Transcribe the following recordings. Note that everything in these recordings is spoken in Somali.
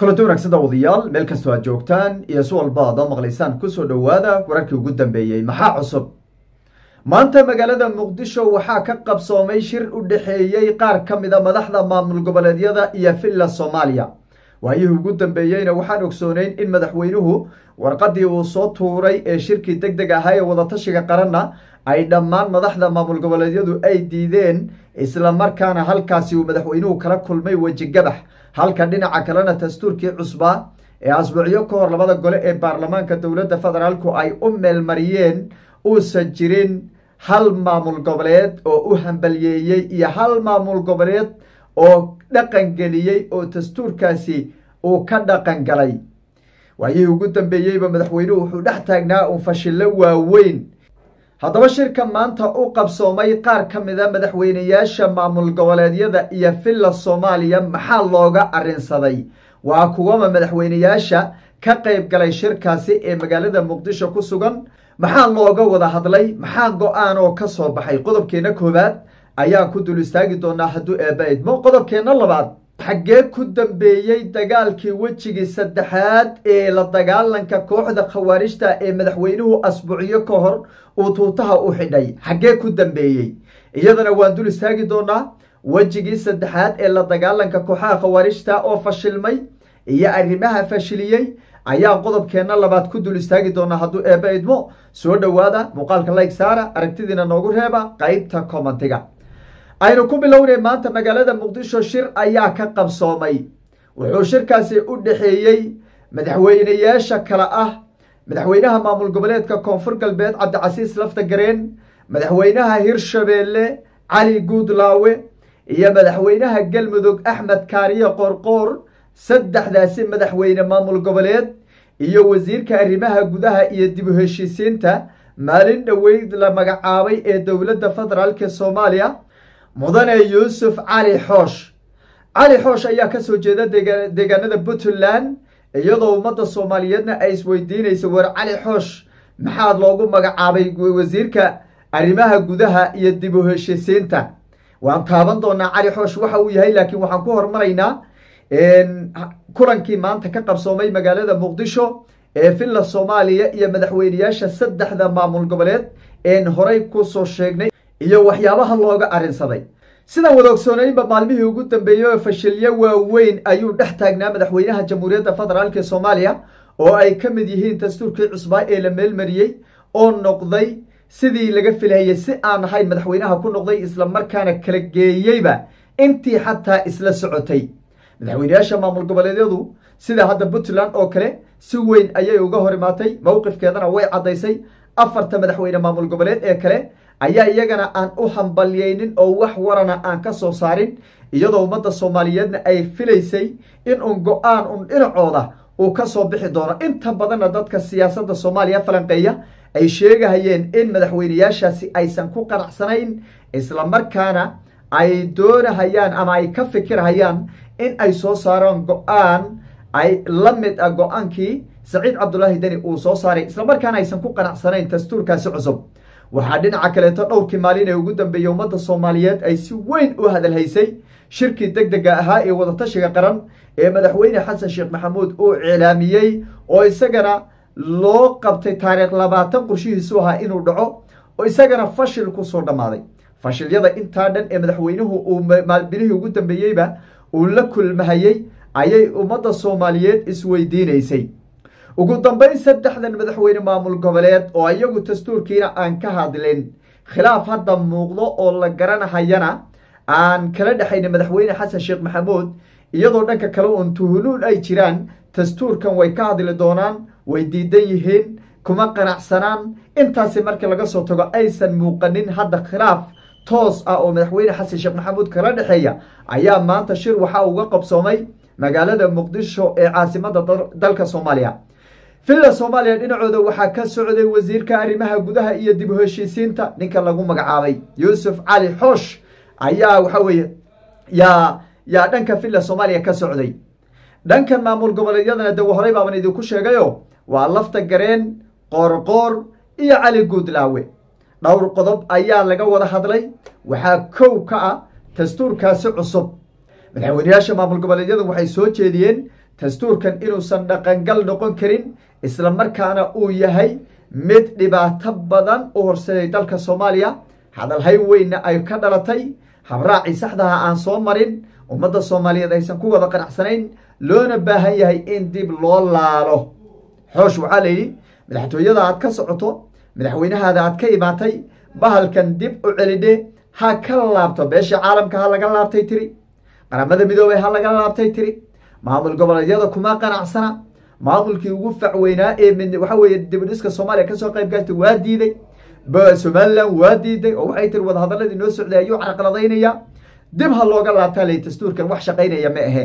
kulanti wanaagsan daawadayaal meel kastoo aad joogtaan iyo si walba aad oo maqlaysaan kusoo dhowaada wararkii ugu dambeeyey maxaa cusub maanta magaalada muqdisho waxaa ka qabsoomay shir u dhexeeyey qaar ka mid a madaxda maamul goboleedyada iyo villa Soomaaliya waayihii ugu dambeeyeyna waxaan ogsoonayn in madaxweynuhu warqadii uu soo tuuray ee shirkii degdeg ahaa ee wadatashiga qaranna ay dhammaan madaxda maamul goboleedyadu ay diideen isla markaana halkaasi uu madaxweynuhu kala kulmay weji gabax halka dhinaca kalena dastuurkii cusbaa ee asbuucyo ka hor labada gole ee baarlamaanka dowladda federaalku ay u meelmariyeen uusan jirin hal maamul goboleed oo u hambalyeeyey iyo hal maamul goboleed oo dhaqan geliyey oo dastuurkaasi uu ka dhaqan galay waayihii ugu dambeeyeyba madaxweynuhu wuxuu dhex taagnaa un fashillo waaweyn haddaba shirka maanta u qabsoomay qaar ka mid a madaxweyneyaasha maamul goboleedyada iyo villa Soomaaliya maxaa looga arrinsaday waa kuwama madaxweyneyaasha ka qayb galay shirkaasi ee magaalada muqdisho ku sugan maxaa looga wada hadlay maxaa go'aan oo ka soo baxay qodobkeena koowaad ayaan ku dul istaagi doonaa hadduu eebaydmo qodobkeena labaad xaggee ku dambeeyey dagaalkii wejigii saddexaad ee la dagaalanka kooxda khawaarijta ee madaxweynuhu asbuucyo ka hor uu tuutaha u xidhay xaggee ku dambeeyey iyadana waan dul istaagi doonaa wejigii saddexaad ee la dagaalanka kooxaha khawaarijta oo fashilmay iyo arrimaha fashiliyey ayaan qodobkeena labaad ku dul istaagi doonaa hadduu eebaydmo soo dhowaada muuqaalka like saara aragtidiina noogu reeba qaybta commentiga aynu ku bilownay maanta magaalada muqdisho shir ayaa ka qabsoomay wuxuu shirkaasi u dhexeeyey madaxweyneyaasha kale ah madaxweynaha maamul goboleedka koonfur galbeed cabdicasiis laftagareen madaxweynaha hirshabeelle cali guudlaawe iyo madaxweynaha galmudug axmed kaariye qorqoor saddexdaasi madaxweyne maamul goboleed iyo wasiirka arrimaha gudaha iyo dib u heshiisiinta maalin dhoweyd la magacaabay ee dowladda federaalka Soomaaliya mudane yuusuf cali xoosh ayaa ka soo jeeda deegaanada Puntland iyadoo ummadda Soomaaliyeedna ay isweydiinayso war cali xoosh maxaa loogu magacaabay wasiirka arrimaha gudaha iyo dib u heshiisiinta waan taaban doonaa cali xoosh waxa uu yahay laakiin waxaan ku hormaraynaa kulankii maanta ka qabsoomay magaalada muqdisho ee villa Soomaaliya iyo madaxweyneyaasha saddexda maamul goboleed een horay ku soo sheegnay iyo waxyaabaha looga arrinsaday sidaan wada ogsoonaynba maalmihii ugu dambeeyey oo fashilyo waaweyn ayuu dhex taagnaa madaxweynaha jamhuuriyadda federaalka Soomaaliya oo ay ka mid yihiin dastuurkii cusbaa ee la meelmariyey oo noqday sidii laga filayay si aan ahayn madaxweynaha ku noqday isla markaana kala geeyeyba intii xataa isla socotay madaxweyneyaasha maamul goboleedyadu sida hadda Puntland oo kale si weyn ayay uga hor imaatay mowqifkeedana way cadaysay afarta madaxweyne maamul goboleed ee kale ayaa iyagana aan u hambalyeynin oo wax warana aan ka soo saarin iyadoo ummadda Soomaaliyeedna ay filaysay in un go'aan un dhinacooda uu ka soo bixi doono inta badanna dadka siyaasadda Soomaaliya falanqeeya ay sheegahayeen in madaxweyneyaashaasi aysan ku qanacsanayn isla markaana ay doonahayaan ama ay ka fikirhayaan in ay soo saaraan go'aan ay la mid ah go'aankii Saciid Cabdullaahi Dani uu soo saaray isla markaana aysan ku qanacsanayn dastuurkaasi cusub waxaa dhinaca kaleeto dhowrkii maalin ee ugu dambeeyey ummadda Soomaaliyeed ay si weyn u hadalhaysay shirkii degdega ahaa ee wadatashiga qaran ee madaxweyne xasan sheekh maxamuud uu cilaamiyey oo isagana loo qabtay taariikh 20 qorshihiisu ahaa inuu dhaco oo isagana fashil ku soo dhamaaday fashilyada intaa dhan ee madaxweynuhu uu maalbilihii ugu dambeeyeyba uu la kulmahayey ayay ummadda Soomaaliyeed isweydiinaysay ugu dambeyn saddexdan madaxweyne maamul goboleed oo iyagu dastuurkiina aan ka hadlin khilaaf hadda muuqdo oo la garanahayana aan kala dhaxayn madaxweyne xasan sheekh maxamuud iyadoo dhanka kale oo tuhuluul ay jiraan dastuurkan way ka hadli doonaan way diidan yihiin kuma qanacsanaan intaasi markii laga soo tago aysan muuqanin hadda khilaaf toos ah oo madaxweyne xasan sheekh maxamuud kala dhaxeeya ayaa maanta shir waxa uga qabsoomay magaalada muqdisho ee caasimadda dalka Soomaaliya villa Soomaaliya dhinacooda waxaa ka socday wasiirka arrimaha gudaha iyo dib u heshiisiinta ninka lagu magacaabay yuusuf cali xoosh ayaa waxa weeye yaa dhanka villa Soomaaliya ka socday dhankan maamul goboleedyadana de horay baaban idinku sheegayo waa laftagareen qorqoor iyo cali guudlaawe dhowr qodob ayaa laga wada hadlay waxaa kow ka ah dastuurkaasi cusub madaxweynayaasha maamul goboleedyadu waxay soo jeediyeen dastuurkan inuusan dhaqangal noqon karin isla markaana uu yahay mid dhibaato badan u horseeday dalka Soomaaliya hadalhay weyna ay ka dhalatay habraaci saxdaha aan soo marin ummadda Soomaaliyeed aysan ku wada qanacsanayn loona baahan yahay in dib loo laalo xoosh waxa leeyahay madaxtooyada aad ka socoto madaxweynahaada aad ka imaatay bahalkan dib u celide ha ka laabto beesha caalamka ha laga laabtay tiri qaramada midoobay ha laga laabtay tiri maamul goboleedyada kuma qanacsana maamulkii ugu facweynaa ee waxa weeye dib u dhiska Soomaaliya ka soo qayb galtay waa diiday Somaliland waa diiday oo waxay tiri wada hadaladii noo socday ayuu carqaladaynaya dib ha looga laabtaa lay dastuurkan wax shaqaynaya ma ahayn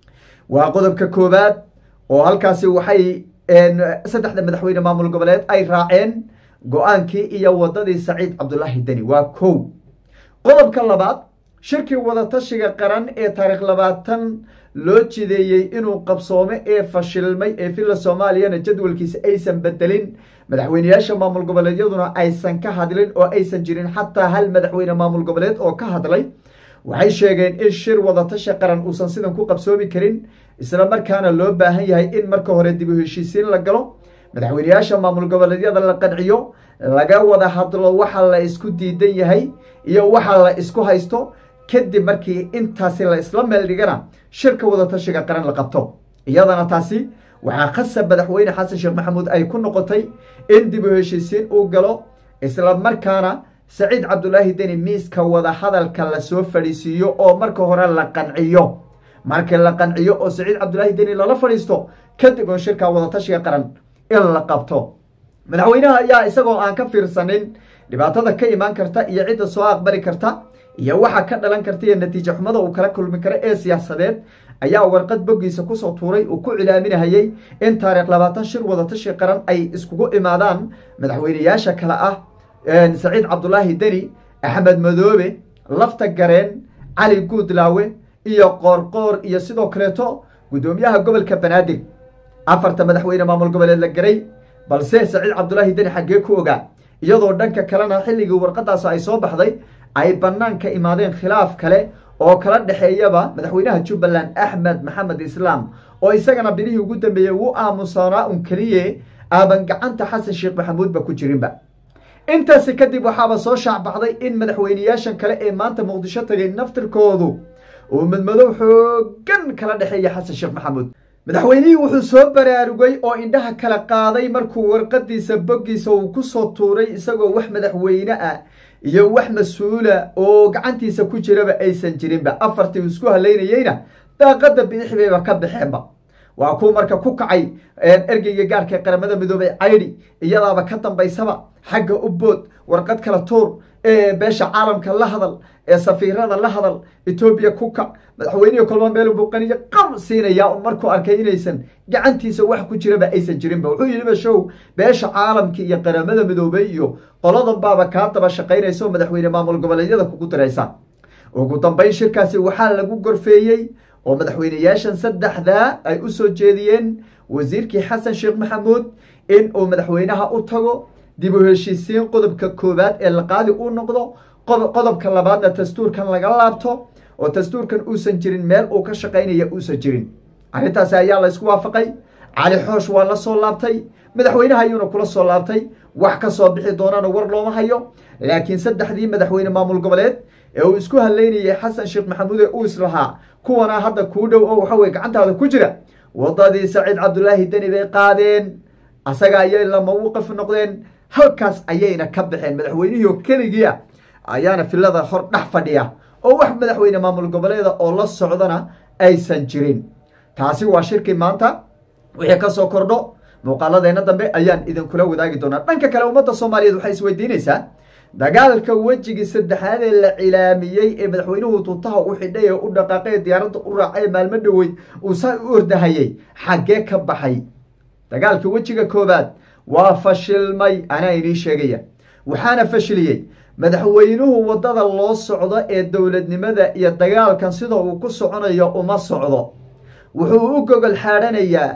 waa qodobka koobaad oo halkaasi waxay saddexda madaxweyne maamul goboleed ay raaceen go'aankii iyo wadadii Saciid Cabdullaahi Dani waa kow qodobka labaad shirkii wada tashiga qaran ee taariikh 20 loo jideeyay inuu qabsoome ee fashilmay ee filla Soomaaliyana jadwalkiisa aysan bedelin madaxweynayaasha maamul goboleedyaduna aysan ka hadlin oo aysan jirin xataa hal madaxweyne maamul goboleed oo ka hadlay waxay sheegeen in shir wada tashi qaran uusan sidan ku qabsoomi karin isla markaana loo baahan yahay in marka hore dib u heshiisiin la galo madaxweynayaasha maamul goboleedyada la qanciyo laga wada hadlo waxa la isku diidan yahay iyo waxa la isku haysto kadib markii intaasi la isla meel dhigana shirka wada tashiga qaran la qabto iyadana taasi waxaa khasab madaxweyne xasan sheekh maxamuud ay ku noqotay in dib u heshiisiin uu galo isla markaana Saciid Cabdullaahi Dani miiska wada hadalka la soo fadhiisiyo oo marka hore la qanciyo marka la qanciyo oo Saciid Cabdullaahi Dani la fadhiisto kadib oo shirka wada tashiga qaran in la qabto madaxweynaha ayaa isagoo aan ka fiirsanin dhibaatada ka iman karta iyo cidda soo aqbali karta iyo waxa ka dhalan karta iyo natiijo xumada uu kala kulmi karo ee siyaasadeed ayaa warqad bogiisa ku soo tuuray oo ku cilaaminayay in taariikh 20 shir wada tashi qaran ay iskugu imaadaan madaxweynayaasha kala ah Saciid Cabdullaahi Dani Axmed Madoobe lafta gareen cali guudlaawe iyo qoorqoor iyo sidoo kaleeto gudoomiyaha gobolka Banaadir afarta madaxweyne maamul goboleed la garay balse Saciid Cabdullaahi Dani xagee ku ogaa iyadoo dhanka kalena xilligii warqadaas ay soo baxday ay banaanka imaadeen khilaaf kale oo kala dhaxeeyaba madaxweynaha Jubbaland Axmed Maxamed Islaam oo isagana bilihii ugu dambeeyay uu aamusanaa kaliye aaban gacanta Xasan Sheekh Maxamuud ba ku jirinba intaas kadib waxaaba soo shaacbacday in madaxweynayaashan kale ee maanta Muqdisho tagay naftirkoodu oo madmadow xoogan kala dhaxeeya Xasan Sheekh Maxamuud madaxweynihii wuxuu soo baraarugay oo indhaha kala qaaday markuu warqadiisa bogiisa uu ku soo tuuray isagoo wax madaxweyne ah iyo wax mas'uula oo gacantiisa ku jiraba aysan jirinba afartii isku haleynayayna daaqada bidixbayba ka baxeenba waa ku marka ku kacay ergeyga gaarka qaramada midoobay caydi iyadaaba ka dambaysaba xagga u bood warqad kala tuur ee beesha caalamka la hadal ee safiirada la hadal Ethiopia ku kac madaxweynaha kulma meel buuqaniyo qab siinaya oo markuu arkay inaysan gacantiisa wax ku jiraba aysan jirinba wuxuu yiri show beesha caalamka iyo qaramada midoobay iyo qoladan baaba ka daba shaqeynayso madaxweyne maamul goboleedyada kugu diraysa ugu dambeyn shirkaasi waxaa lagu gorfeeyay oo madaxweynayaashan saddexda ay u soo jeediyeen wasiirkii Xasan Sheekh Maxamuud in uu madaxweynaha u tago dib u heshiisiin qodobka koobaad ee la qaadi uu noqdo qodobka labaadna dastuurkan laga laabto oo dastuurkan uusan jirin meel uu ka shaqeynaya uusan jirin arrintaas ayaa la isku waafaqay cali xoosh waa la soo laabtay madaxweynaha ayuuna kula soo laabtay wax ka soo bixi doonana war looma hayo laakiin saddexdii madaxweyne maamul goboleed ee uu isku haleynayay Xasan Sheekh Maxamuud ee uu islahaa kuwana hadda ku dhow oo waxa way gacantaada ku jira wadadii Saciid Cabdullaahi Dani bay qaadeen asaga ayay la mawqif noqdeen halkaas ayayna ka baxeen madaxweynihii kaliya ayaana filada hor dhax fadhiya oo wax madaxweyne maamul goboleeda oo la socdana aysan jirin taasi waa shirkii maanta wixii ka soo kordho muuqaaladeena dambe ayaan idin kula wadaagi doonaa dhanka kale ummadda Soomaaliyeed waxay isweydiinaysaa dagaalka wajigii saddexaad ee la cilaamiyay ee madaxweynuhu tuutaha u xidhay oo u dhaqaaqay diyaaradda u raacay maalmo dhaweyd uu saa u ordahayay xagee ka baxay dagaalka wajiga koobaad waa fashilmay ana idin sheegaya waxaana fashiliyay madaxweynuhu wadada loo socdo ee dawladnimada iyo dagaalkan sida uu ku soconayo uma socdo wuxuu u gogol xaadhanayaa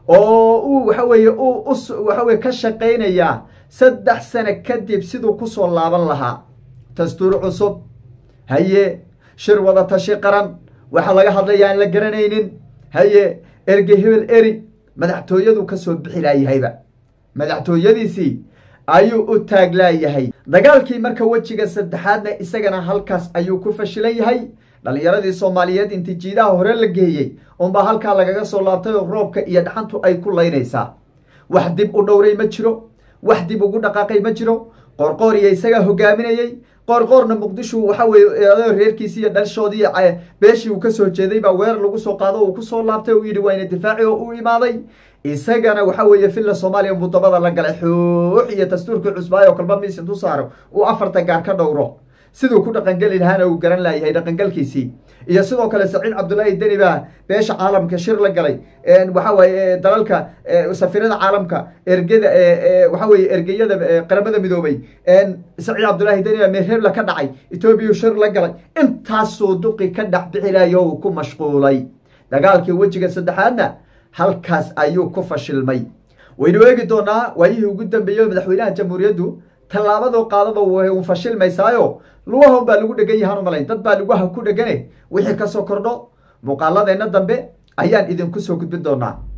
oo uu waxa weeye ka shaqeynayaa 3 sano kadib sidoo ku soo laaban lahaa dastuur cusub haye shir wada tashi qaran waxa laga hadlayaa la garanaynin haye erge hebel eri madaxtooyadu kasoo bixi laayahayba madaxtooyadiisii ayuu u taaglaayahay dagaalkii marka wejiga saddexaadna isagana halkaas ayuu ku fashilan yahay dhalinyaradii soomaaliyeed intii jiidaha hore la geeyey unbaa halkaa lagaga soo laabtay oo roobka iyo dhaxantu ay ku laynaysaa wax dib u dhowray ma jiro wax dib ugu dhaqaaqay ma jiro qoorqoor iyo isagaa hogaaminayey qoorqoorna muqdisho waxa weeye reerkiisi iyo dhalshoodii beeshii uu kasoo jeeday baa weerar lagu soo qaado uu kusoo laabtay uu yidhi waa ina difaaci oo u imaaday isagana waxa weeye filla soomaaliya mudabada la galay xuux iyo dastuurkii cusbaayo kolba miis intuu saaro uu 4 gaar ka dhowro siduu ku dhaqangeli lahaana uu garan laayahay dhaqangalkiisii iyo sidoo kale Saciid Cabdullaahi Deni baa beesha caalamka shir la galay waxa weeye dalalka safiirada caalamka ergada waxa weeye ergeyada qaramada midoobay Saciid Cabdullaahi Deni baa mehereb la ka dhacay Ethiopia shir la galay intaas soo duqi ka dhac bixilaayo ku mashquulay dagaalkii wejiga saddexaadna halkaas ayuu ku fashilmay waynu eegi doonaa waayihii ugu dambeeyay madaxweynaha jamhuuriyaddu tallaabado qaadaba uu fashilmaysaayo lugaha baa lagu dhagan yahay malayn dad baa lugaha ku dhagane wixii ka soo kordho muuqaaladeena dambe ayaan idinku soo gudbin doonaa